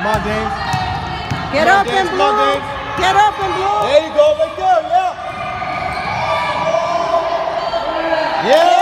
Come on, James. Get up and blow. Get up and blow. There you go, right there, yeah. Yeah.